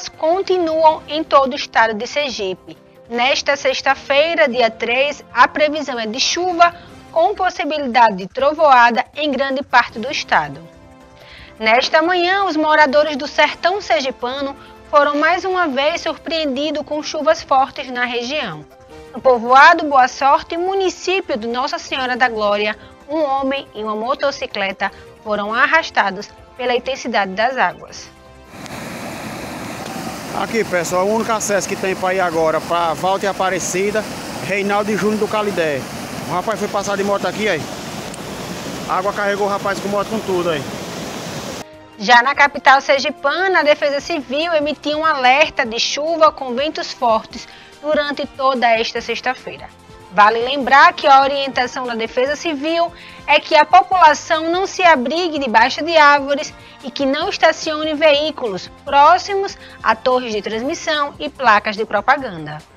chuvas continuam em todo o estado de Sergipe. Nesta sexta-feira, dia 3, a previsão é de chuva com possibilidade de trovoada em grande parte do estado. Nesta manhã, os moradores do sertão sergipano foram mais uma vez surpreendidos com chuvas fortes na região. No povoado Boa Sorte, município de Nossa Senhora da Glória, um homem e uma motocicleta foram arrastados pela intensidade das águas. Aqui, pessoal, o único acesso que tem para ir agora para Valta e Aparecida, Reinaldo e Júnior do Calidé. O rapaz foi passar de moto aqui, aí. A água carregou o rapaz com moto com tudo aí. Já na capital sergipana, a Defesa Civil emitiu um alerta de chuva com ventos fortes durante toda esta sexta-feira. Vale lembrar que a orientação da Defesa Civil é que a população não se abrigue debaixo de árvores e que não estacione veículos próximos a torres de transmissão e placas de propaganda.